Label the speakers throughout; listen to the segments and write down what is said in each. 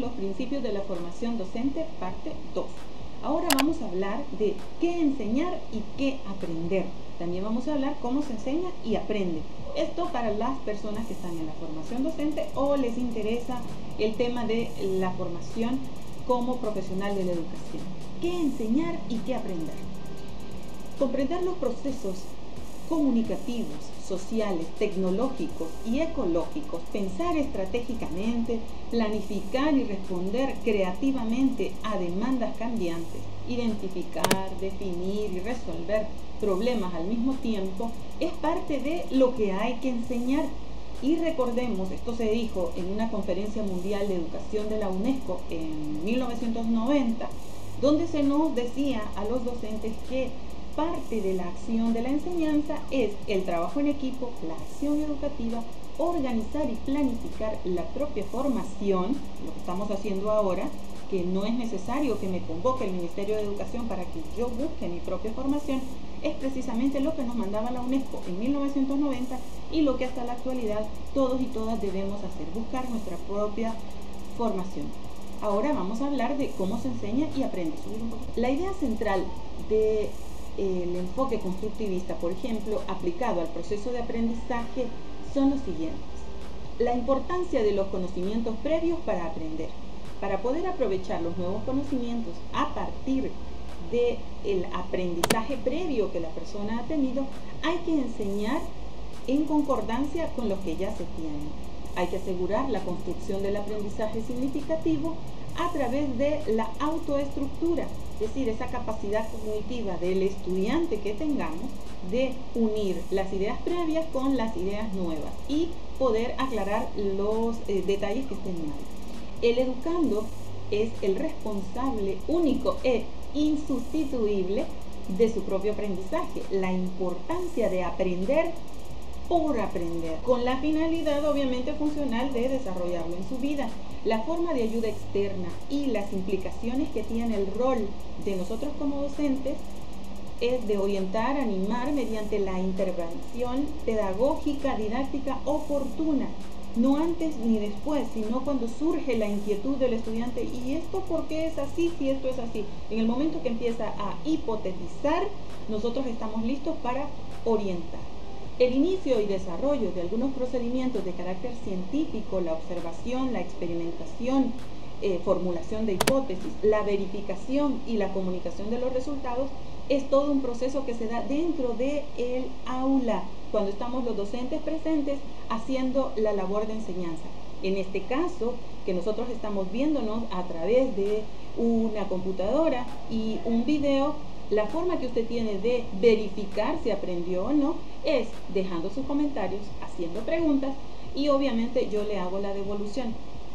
Speaker 1: los principios de la formación docente, parte 2. Ahora vamos a hablar de qué enseñar y qué aprender. También vamos a hablar cómo se enseña y aprende. Esto para las personas que están en la formación docente o les interesa el tema de la formación como profesional de la educación. ¿Qué enseñar y qué aprender? Comprender los procesos comunicativos, sociales, tecnológicos y ecológicos, pensar estratégicamente, planificar y responder creativamente a demandas cambiantes, identificar, definir y resolver problemas al mismo tiempo, es parte de lo que hay que enseñar. Y recordemos, esto se dijo en una conferencia mundial de educación de la UNESCO en 1990, donde se nos decía a los docentes que parte de la acción de la enseñanza es el trabajo en equipo, la acción educativa, organizar y planificar la propia formación, lo que estamos haciendo ahora, que no es necesario que me convoque el Ministerio de Educación para que yo busque mi propia formación, es precisamente lo que nos mandaba la UNESCO en 1990 y lo que hasta la actualidad todos y todas debemos hacer, buscar nuestra propia formación. Ahora vamos a hablar de cómo se enseña y aprende. La idea central del enfoque constructivista, por ejemplo, aplicado al proceso de aprendizaje, son los siguientes. La importancia de los conocimientos previos para aprender. Para poder aprovechar los nuevos conocimientos a partir del aprendizaje previo que la persona ha tenido, hay que enseñar en concordancia con lo que ya se tiene. Hay que asegurar la construcción del aprendizaje significativo a través de la autoestructura, es decir, esa capacidad cognitiva del estudiante que tengamos de unir las ideas previas con las ideas nuevas y poder aclarar los detalles que estén mal. El educando es el responsable único e insustituible de su propio aprendizaje. La importancia de aprender por aprender, con la finalidad obviamente funcional de desarrollarlo en su vida. La forma de ayuda externa y las implicaciones que tiene el rol de nosotros como docentes es de orientar, animar mediante la intervención pedagógica, didáctica oportuna, no antes ni después, sino cuando surge la inquietud del estudiante, ¿y esto por qué es así si esto es así? En el momento que empieza a hipotetizar, nosotros estamos listos para orientar. El inicio y desarrollo de algunos procedimientos de carácter científico, la observación, la experimentación, formulación de hipótesis, la verificación y la comunicación de los resultados, es todo un proceso que se da dentro del aula, cuando estamos los docentes presentes haciendo la labor de enseñanza. En este caso, que nosotros estamos viéndonos a través de una computadora y un video, la forma que usted tiene de verificar si aprendió o no es dejando sus comentarios, haciendo preguntas y obviamente yo le hago la devolución.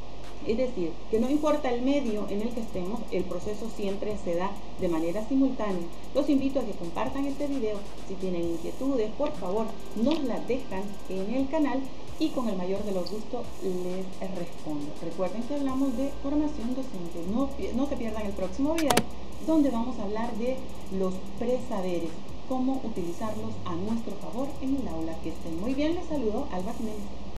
Speaker 1: Es decir, que no importa el medio en el que estemos, el proceso siempre se da de manera simultánea. Los invito a que compartan este video. Si tienen inquietudes, por favor, nos las dejan en el canal y con el mayor de los gustos les respondo. Recuerden que hablamos de formación docente. No se pierdan el próximo video donde vamos a hablar de los presaberes, cómo utilizarlos a nuestro favor en el aula. Que estén muy bien. Les saludo, Alba Jiménez.